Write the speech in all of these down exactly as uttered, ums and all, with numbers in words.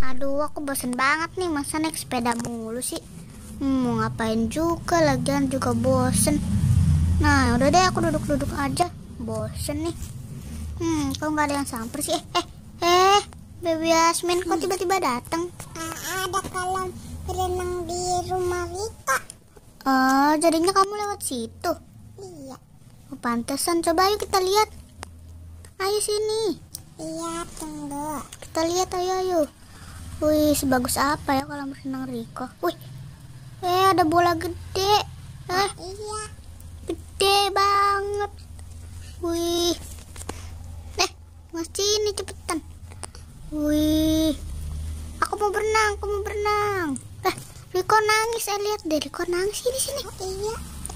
Aduh, aku bosen banget nih, masa naik sepeda mulu sih. Hmm, mau ngapain juga, lagian juga bosen. Nah, udah deh, aku duduk-duduk aja. Bosen nih. Hmm, kok nggak ada yang samper sih? Eh, eh, eh, Baby Yasmin, kok tiba-tiba datang? Ah, ada kolam berenang di rumah Rika. Oh, jadinya kamu lewat situ? Iya. Oh, pantesan. Coba ayo kita lihat. Ayo sini. Iya, tunggu. Kita lihat, ayo, ayo. Wih, sebagus apa ya kolam renang Riko? Wih, eh ada bola gede. Eh, Iya. gede banget. Wih, eh, mas sini cepetan. Wih, aku mau berenang, aku mau berenang. Eh, Riko nangis, saya lihat deh, Riko nangis. Sini, sini. Oh, iya.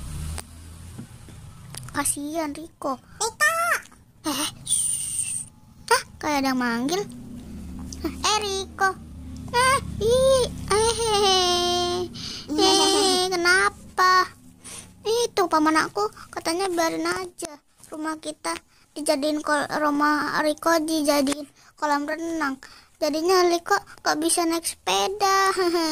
Kasihan Riko. Rika. Eh, ah, kayak ada yang manggil. Eh, Riko. Eh, ih, eh, eh, kenapa? Itu paman aku katanya biarin aja rumah kita dijadiin kol rumah Riko dijadiin kolam renang. Jadinya Riko gak bisa naik sepeda.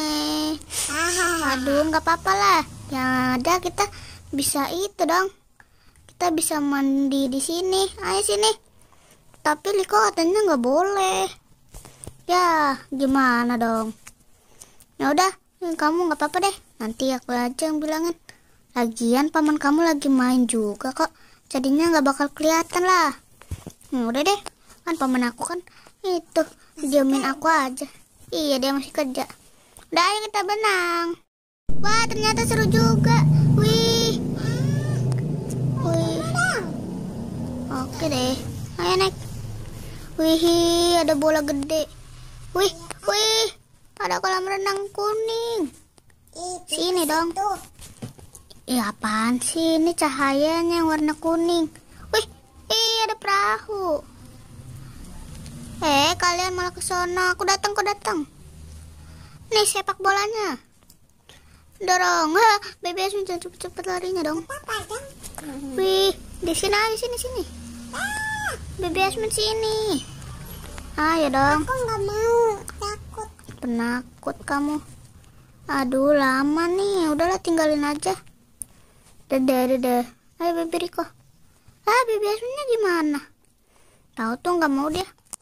Aduh, nggak apa-apa lah. Yang ada kita bisa itu dong. Kita bisa mandi di sini. Ayo sini. Tapi Riko katanya nggak boleh. Ya, gimana dong? Ya udah, kamu nggak apa-apa deh. Nanti aku aja yang bilangin. Lagian paman kamu lagi main juga kok. Jadinya nggak bakal kelihatan lah. Hmm, udah deh. Kan paman aku kan itu diamin aku aja. Iya, dia masih kerja. Udah, ayo kita berenang. Wah, ternyata seru juga. Wih. Wih. Oke deh. Ayo naik. Wih, ada bola gede. Wih, wih, ada kolam renang kuning. Sini dong. Iya, apaan sih? Ini cahayanya yang warna kuning. Wih, ih, ada perahu. Eh, kalian malah ke sana. Aku datang, aku datang. Nih, sepak bolanya. Dorong. Ha, Baby Yasmin, cepet-cepet larinya dong. Wih, di sini aja, sini, sini. Baby Yasmin sini. Ayo dong. Aku nggak mau, takut. Penakut kamu. Aduh, lama nih. Udahlah, tinggalin aja. Dadah, dadah. Ayo Baby Riko. Ah, Baby Yasminnya gimana? Tahu tuh nggak mau dia.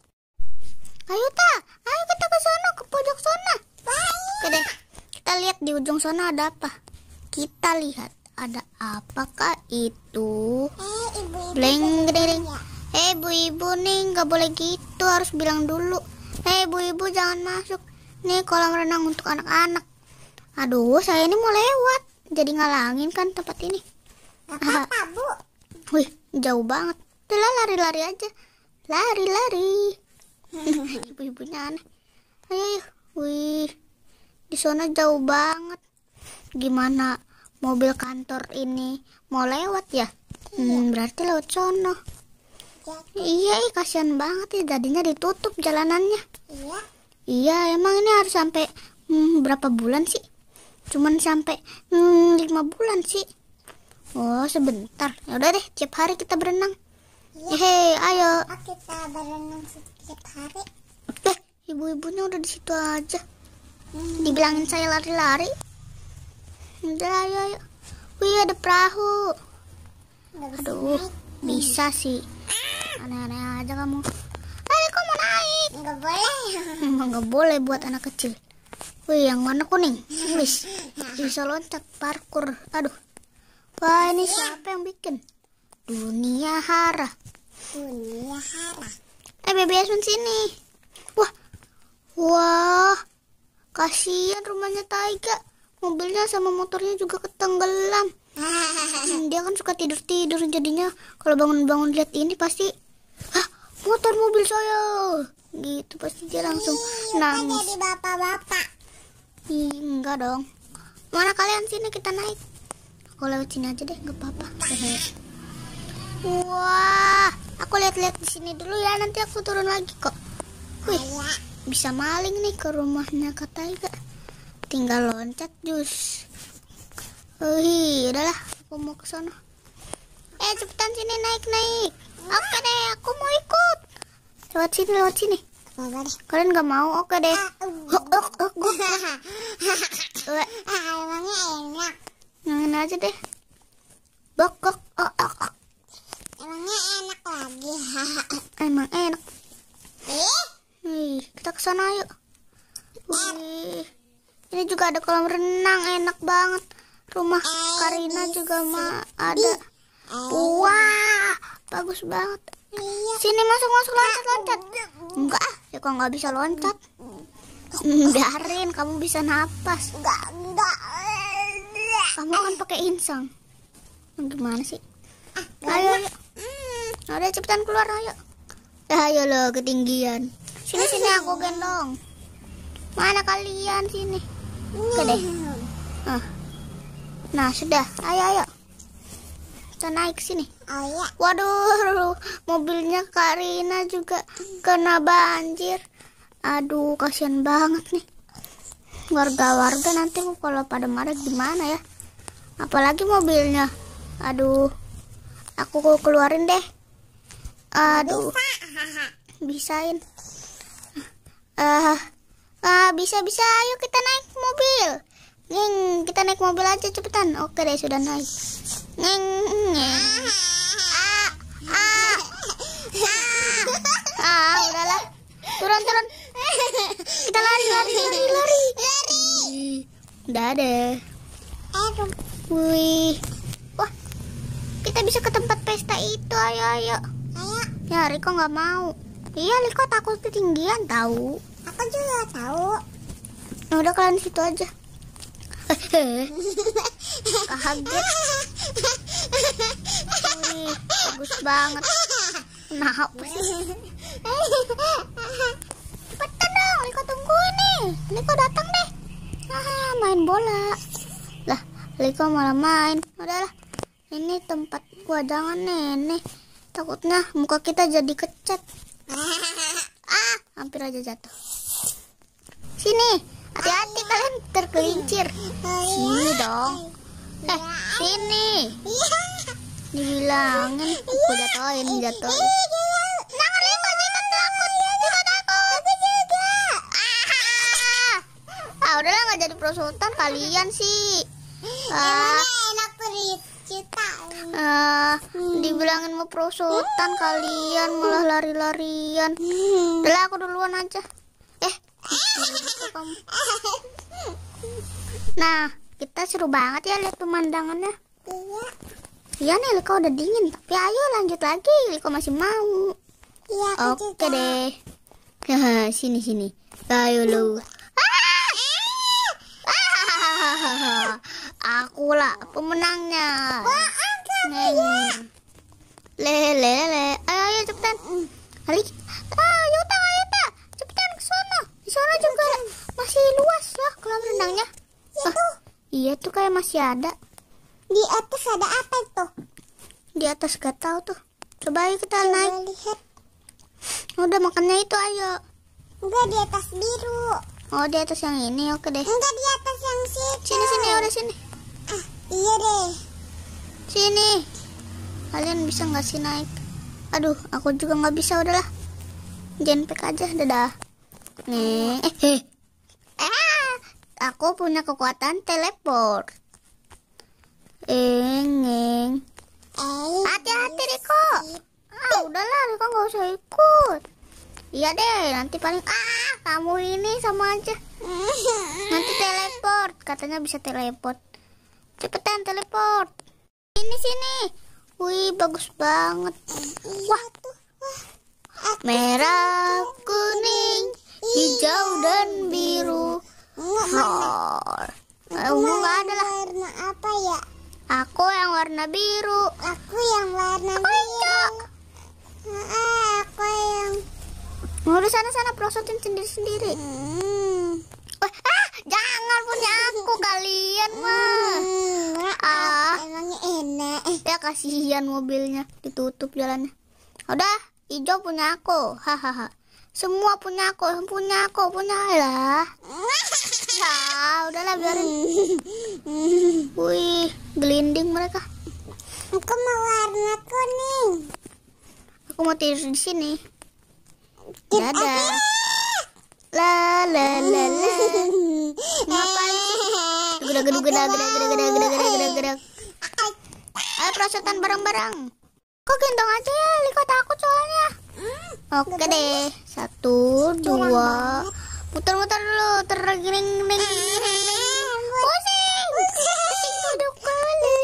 Ayo ta, ayo kita ke sana, ke pojok sana. Oke deh. Kita lihat di ujung sana ada apa. Kita lihat ada apakah itu? Eh, ibu-ibu. Bleng, gede. Eh, ibu-ibu nih nggak boleh gitu, harus bilang dulu. Eh, ibu-ibu jangan masuk. Nih kolam renang untuk anak-anak. Aduh, saya ini mau lewat, jadi ngalangin kan tempat ini. Gak apa-apa, Bu. Wih, jauh banget. Udah lari-lari aja. Lari-lari. Ibu-ibunya aneh. Ayo, ayo. Wih, di sana jauh banget. Gimana mobil kantor ini mau lewat ya? Hmm, berarti lewat sono. Iya, iya, kasihan banget ya, jadinya ditutup jalanannya. Iya. Iya, emang ini harus sampai hmm, berapa bulan sih? Cuman sampai hmm, lima bulan sih. Oh, sebentar. Ya udah deh, tiap hari kita berenang. Iya. Hei, ayo. Oh, kita berenang setiap hari. Eh, ibu-ibunya udah di situ aja. Hmm. Dibilangin saya lari-lari. Udah, ayo, ayo. Wih, ada perahu. Nggak bisa Aduh, naik. bisa sih. Aneh-aneh aja kamu. Eh, kok mau naik? Nggak boleh. Emang nggak boleh buat anak kecil. Wih, yang warna kuning. Wis, bisa loncat parkur. Aduh. Wah, ini siapa yang bikin? Dunia Hara. Dunia Hara. Eh, Baby Yasmin sini. Wah. Wah. Kasihan rumahnya Taiga. Mobilnya sama motornya juga ketenggelam. Hmm, dia kan suka tidur-tidur, jadinya kalau bangun-bangun lihat ini pasti, hah, motor mobil saya gitu, pasti dia langsung Ih, nangis. jadi bapak-bapak. Ih, enggak dong. Mana kalian, sini kita naik. Aku lewat sini aja deh, nggak apa-apa. Wah, aku lihat-lihat di sini dulu ya, nanti aku turun lagi kok. Wih, bisa maling nih ke rumahnya Kak Taiga. Tinggal loncat jus. Wih, udahlah, aku mau ke sana. Eh, cepetan sini, naik naik. Oke deh, aku mau ikut. Lewat sini, lewat sini. apa-apa deh. Kalian nggak mau? Oke deh. Ah, Huk, huk, huk, huk. Weh, ah, emangnya enak. yang ini aja deh. Bok, bok, oh, oh, oh. Emangnya enak lagi. Emang enak. Ih, Nih, kita ke sana yuk. Wih, ini juga ada kolam renang, enak banget. Rumah Karina juga mah ada. Wah, bagus banget. iya. Sini masuk masuk loncat loncat. Enggak, ah, ya kok nggak bisa loncat. Hmm, biarin, kamu bisa napas. Enggak, enggak. Kamu kan pakai insang. Gimana sih? Ayo, ayo. Udah cepetan keluar, ayo. Ya, ayo lo ketinggian. Sini sini aku gendong. Mana kalian sini? Oke deh. Ah. Nah sudah, ayo ayo. Kita naik sini. Oh iya. Waduh, mobilnya Karina juga kena banjir. Aduh, kasihan banget nih. Warga-warga nanti kalau pada marah gimana ya? Apalagi mobilnya. Aduh, aku keluarin deh. Aduh, bisain. Ah, ah, bisa bisa. Ayo kita naik mobil. Neng, kita naik mobil aja cepetan. Oke deh, sudah naik. Neng, neng. Ah, ah, ah, ah, udahlah. Turun, turun. Kita lari, lari, lari, lari. Udah deh. Aduh. Wih, wah, kita bisa ke tempat pesta itu. Ayo, ayo. Ayo. Ya, Riko nggak mau. Iya, Riko takut ketinggian tahu. Aku juga tahu. Nah, udah kalian situ aja. Kaget. Wih, bagus banget. Kenapa sih? Cepetan dong, Riko tungguin nih. Riko datang deh. Ah, main bola. Lah, Riko malah main. Udahlah, ini tempat gua, jangan nih. Takutnya muka kita jadi kecat. Ah, hampir aja jatuh. Sini, hati-hati kalian tergelincir. Sini dong. Eh, sini. Dibilangin aku jatuhin, jatuhin. Jangan Riko, jangan takut. Riko takut. Ah, ah udahlah, nggak jadi prosotan kalian sih. Ah, Enak cerita. ah, dibilangin mau prosotan kalian malah lari-larian. Udahlah, aku duluan aja. Eh, kamu. Nah, kita seru banget ya lihat pemandangannya. Iya. Iya nih, Liko udah dingin. Tapi ayo lanjut lagi, Liko masih mau. Iya, aku Oke juga. deh. Haha, sini sini. Ayo lu. Ah! Aku lah pemenangnya. Neng. Le le le. Ayo ayo cepetan. Hari. Ah, Yuta, Yuta. Cepetan ke sana. Di sana juga masih luas loh kolam renangnya. Ah, iya tuh kayak masih ada. Di atas ada apa tuh? Di atas gak tahu tuh. Coba ayo kita naik. Coba lihat. Udah makannya itu ayo. Enggak, di atas biru. Oh, di atas yang ini. Oke deh. Enggak, di atas yang situ. Sini sini udah sini. Ah, iya deh. Sini. Kalian bisa nggak sih naik? Aduh, aku juga nggak bisa, udahlah. Jenpek aja, dadah. Nih, eh, eh. Ah, aku punya kekuatan teleport. Engeng. Eh, Hati-hati Riko. Ah, udahlah Riko nggak usah ikut. Iya deh, nanti paling ah kamu ini sama aja. Nanti teleport, katanya bisa teleport. Cepetan teleport. Ini sini. Wih, bagus banget. Wah, merah, kuning, hijau dan biru. Hor. Eh, ungu nggak ada lah. warna apa ya? Aku yang warna biru. Aku yang warna Aku hijau. Ah, aku yang Udah sana-sana prosotin sendiri-sendiri. hmm. Wah, ah, jangan punya aku kalian mah. Hmm, Ah, emangnya enak. ya kasihan mobilnya ditutup jalannya. Udah, hijau punya aku. Hahaha. Semua punya aku, punya aku, punya lah. Ya, udahlah biarin. Wih, gelinding mereka. Aku mau warna kuning. Aku mau tidur di sini. Dadah. La la la la. Ngapain sih? Gerak gerak gerak gerak gerak gerak gerak gerak gerak. Ayo perosotan bareng-bareng. Kok gendong aja ya, Liko takut soalnya. Oke deh, satu, dua, putar-putar dulu, tergiring giring pusing, pusing duduk kali.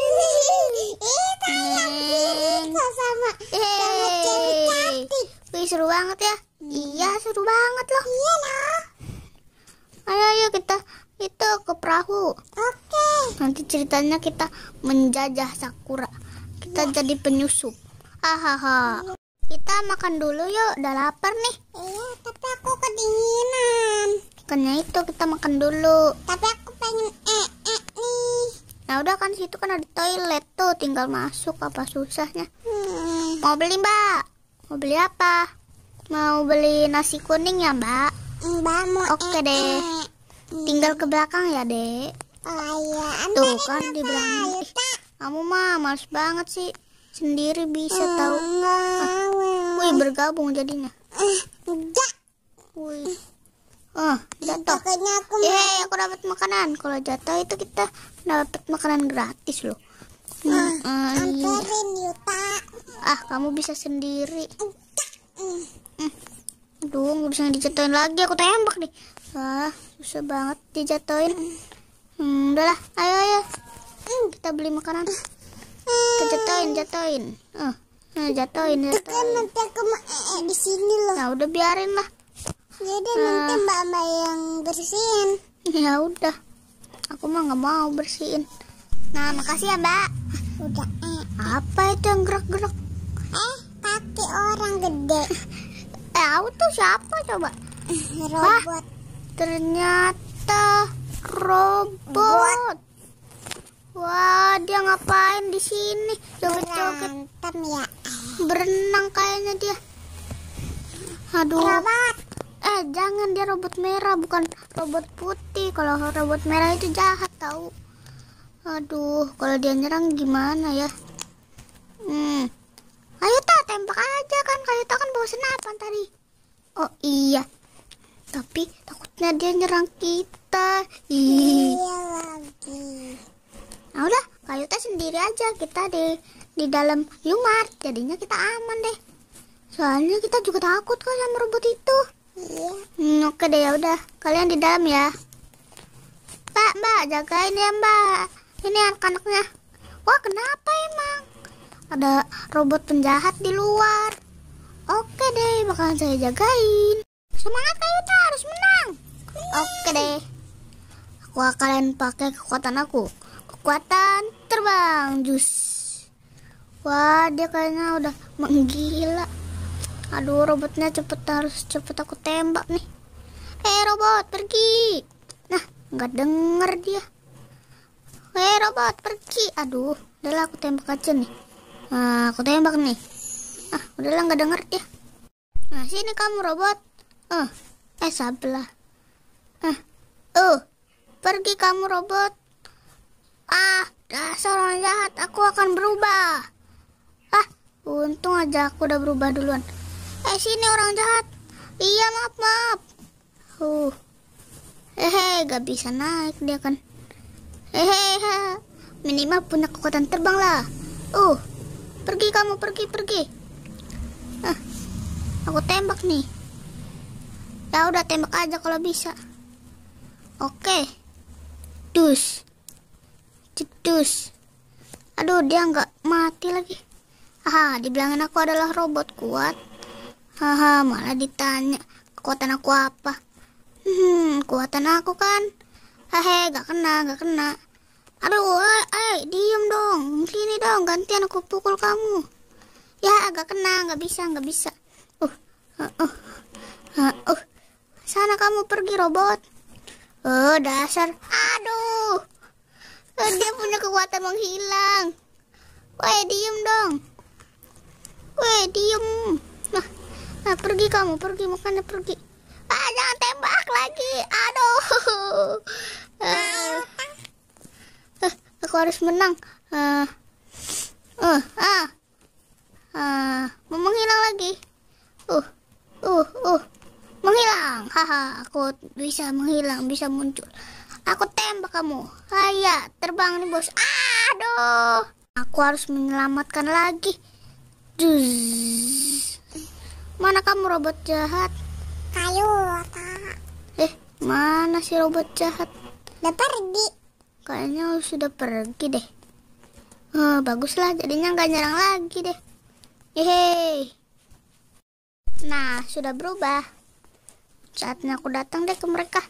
Wih seru banget ya. Iya seru banget loh. Iya lah. Ayo ayo kita itu ke perahu. Oke. Nanti ceritanya kita menjajah Sakura. Kita jadi penyusup. Hahaha. Kita makan dulu yuk, udah lapar nih. Iya, tapi aku kedinginan. Makanya itu kita makan dulu. Tapi aku pengen eh eh nih. Nah udah kan situ kan ada toilet tuh, tinggal masuk, apa susahnya. Hmm. Mau beli mbak? Mau beli apa? Mau beli nasi kuning ya mbak? Mbak mau Oke eh, deh. eh. Tinggal ke belakang ya dek. Oh iya, Tuh anterin kan aku, di belakang. ayo, Ih, Tak. kamu mah males banget sih. Sendiri bisa tahu. Enggak. Wih bergabung jadinya. Eh, enggak. Wih. Oh jatuh. Pokoknya aku mau. Yeay aku dapat makanan. Kalau jatuh itu kita dapat makanan gratis loh. Hmm, ah, iya. Anterin Yuta. Ah kamu bisa sendiri. Hmm. Aduh nggak bisa dijatuhin lagi, aku tembak nih. Wah susah banget dijatuhin. Hmm, udahlah ayo ayo kita beli makanan. Kita jatuhin jatuhin. Oh, nah, jatuhin Kan jatuhin. nanti aku mau eh, eh, di sini loh. Nah udah biarin lah. Jadi Ah. nanti mbak-mbak yang bersihin. Ya udah. Aku mah nggak mau bersihin. Nah makasih ya mbak. Udah. Eh, Apa itu yang gerak-gerak? eh kaki orang gede. Eh aku tuh siapa coba? Robot. Ternyata robot. Wah, dia ngapain di sini? Joget-joget, Berantem ya. berenang kayaknya dia. Aduh. Robot. Eh, jangan, dia robot merah, bukan robot putih. Kalau robot merah itu jahat tahu. Aduh, kalau dia nyerang gimana ya? Hmm. Ayo tak tembak aja kan, kayu tak kan bawa senapan tadi. Oh iya. Tapi takutnya dia nyerang kita. Ih. Iya lagi. Nah udah, Kayuta sendiri aja, kita di di dalam Yumart, jadinya kita aman deh. Soalnya kita juga takut kok sama robot itu. Iya. Hmm, oke deh ya udah, kalian di dalam ya. Mbak, Mbak, jagain ya Mbak. Ini anak-anaknya. Wah kenapa emang? Ada robot penjahat di luar. Oke deh, bakalan saya jagain. Semangat Kayuta, harus menang. Oke deh. Aku akan pakai kekuatan aku. Kekuatan terbang jus. Wah dia kayaknya udah menggila. Aduh robotnya cepet, harus cepet aku tembak nih. Hei robot pergi. Nah nggak denger dia. Hei robot pergi. Aduh udahlah aku tembak aja nih. Nah aku tembak nih. Ah udahlah nggak denger dia. Nah sini kamu robot. Eh eh sabelah. Eh uh pergi kamu robot. Ah, dasar orang jahat, aku akan berubah. Ah, untung aja aku udah berubah duluan. Eh, sini orang jahat. Iya, maaf, maaf. Uh, hehe, gak bisa naik dia kan. Hehehe, minimal punya kekuatan terbang lah. Uh, pergi kamu, pergi, pergi. Ah, aku tembak nih. Ya udah tembak aja kalau bisa. Oke, dus. Cedus. Aduh dia nggak mati lagi. Haha, dibilangin aku adalah robot kuat. Haha, malah ditanya kekuatan aku apa. Hmm, kekuatan aku kan. Hehe, gak kena, gak kena. Aduh, eh, eh, diem dong. Sini dong, gantian aku pukul kamu. Ya, gak kena, gak bisa, gak bisa. Uh, uh, uh, uh, uh. Sana kamu pergi robot. Oh, dasar. Aduh. Dia punya kekuatan menghilang. Weh, diem dong. Weh, diem. Nah, nah, pergi kamu, pergi, makanya pergi. Ah, jangan tembak lagi. Aduh. Uh, uh, aku harus menang. Uh, uh, ah, uh, mau menghilang lagi. Uh, uh, uh, menghilang. terbang. Haha, aku bisa menghilang, bisa muncul. Aku tembak kamu. Haya, terbang nih bos. Aduh, aku harus menyelamatkan lagi. Duz. Mana kamu robot jahat? Kayu, tak. Eh, mana si robot jahat? Udah pergi. Kayaknya sudah pergi deh. Oh, baguslah, jadinya nggak nyerang lagi deh. Yeay. Nah, sudah berubah. Saatnya aku datang deh ke mereka.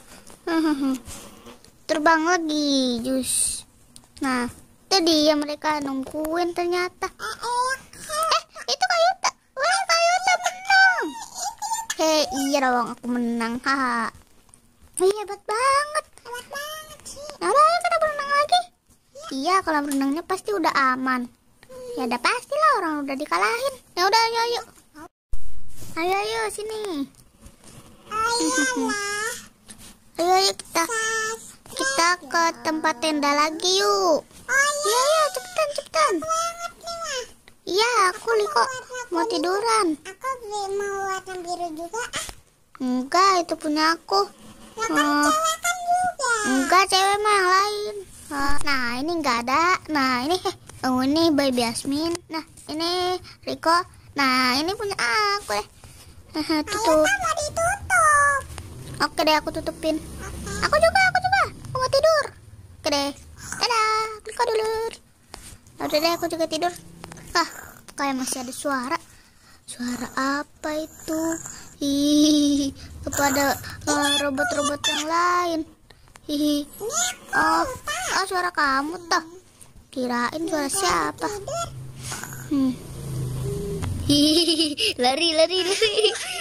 Terbang lagi, jus. Nah, jadi ya mereka nungguin ternyata. Eh, itu Kayuta. Wah, Kayuta menang. Hei, iya dong, aku menang. Haha. Iya, hebat banget. Hebat banget sih. Nah, udah, ayo kita berenang lagi. Iya, kolam renangnya pasti udah aman. Ya udah pastilah, orang udah dikalahin. Ya udah, ayo ayo. Ayo ayo sini. Ayolah. Ayo ayo kita kita ke tempat tenda lagi yuk. Iya iya, cepetan cepetan. Banget nih, Mah. Iya, aku Liko mau tiduran. Aku bi- mau warna biru juga. Ah, Enggak, itu punya aku. lah kan Oh, cewek kan juga. enggak, cewek mah yang lain. Oh, nah, ini enggak ada. Nah, ini oh, ini Baby Yasmin. Nah, ini Riko. Nah, ini punya aku deh. Haha, Ayo tutup. kan mau ditutup. Oke deh, aku tutupin. Aku juga, aku juga. Aku mau tidur. Oke deh. Dadah, Riko dulu. Udah deh, aku juga tidur. Ah, kayak masih ada suara. Suara apa itu? Ih, kepada eh, robot-robot yang lain. Hihi. Oh, oh, suara kamu toh. Kirain suara siapa? Hmm. Hihihi, lari, lari, lari.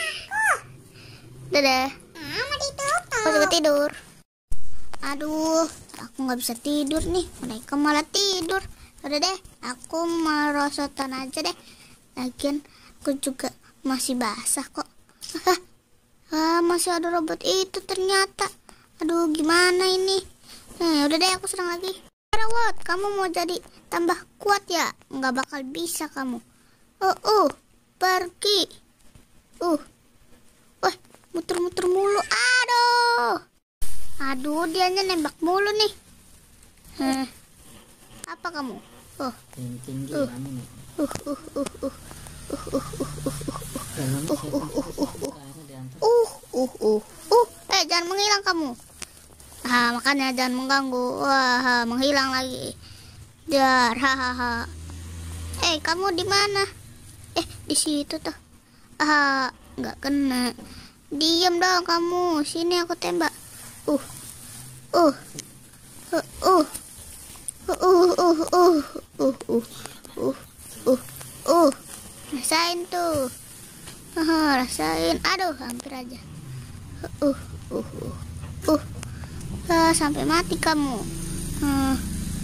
Dadah. Ah, mau ditutup. Aku juga tidur. Aduh, aku nggak bisa tidur nih. Mereka malah tidur. Udah deh, aku merosotan aja deh. Lagian aku juga masih basah kok. Ah, masih ada robot itu ternyata. Aduh, gimana ini? Eh, udah deh, aku serang lagi. Robot, kamu mau jadi tambah kuat ya? Nggak bakal bisa kamu. Oh, uh, pergi. Uh, wah, muter-muter mulu. Aduh. Aduh, dianya nembak mulu nih. Heh. Apa kamu? Oh. Tinggi Uh. kamu nih. Uh, uh, uh, uh. Uh, uh, uh, uh, uh. Jangan Uh, uh, uh, uh, uh. akhirnya diantar. Uh, uh, uh. Uh, eh jangan menghilang kamu. Ah, makanya jangan mengganggu. Wah, menghilang lagi. Dar, hahaha. Eh, kamu di mana? Eh, di situ tuh. Ah, nggak kena. Diam dong kamu. Sini aku tembak. Uh. Uh. Uh. Uh. Uh. Uh. Uh. Uh. Uh. Uh. Uh. Uh. Uh. Rasain tuh. Haha, rasain. Aduh, hampir aja. Uh. Uh. Uh. Uh. Ah, sampai mati kamu. Hmm.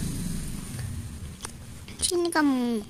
Sini kamu.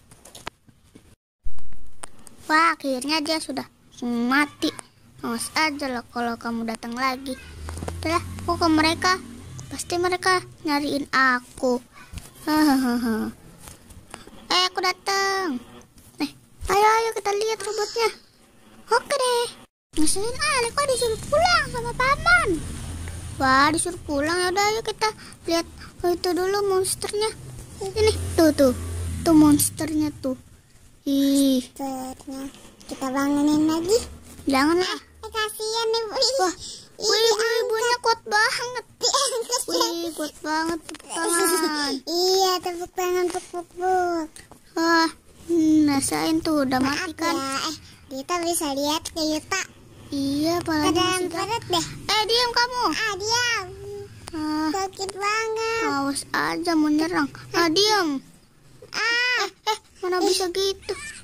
Wah, akhirnya dia sudah mati. Awas aja lah kalau kamu datang lagi. Udah, aku ke mereka. Pasti mereka nyariin aku. Hahaha. Eh, aku datang. Eh, ayo ayo kita lihat robotnya. Oke deh. Ngeselin Ali kok disuruh pulang sama paman. Wah, disuruh pulang. Ya udah, ayo kita lihat. Oh, itu dulu monsternya. Ini tuh tuh. Tuh monsternya tuh. Ih, Ternyata kita bangunin lagi. janganlah. Eh, kasihan nih, Bu. Wah, wih, ibu-ibunya kuat banget. Wih, kuat banget tepuk tangan. Iya, tepuk tangan, puk-puk-puk. Wah, hmm, rasain tuh udah mati Maaf kan? ya, eh, kita bisa lihat ke Yuta. Iya, palanya Keadaan masih dah. perut deh. Eh, diam kamu. Ah, diam. Ah, Sakit banget. awas aja mau nyerang. Ah, diam. Ah, Eh, mana bisa gitu?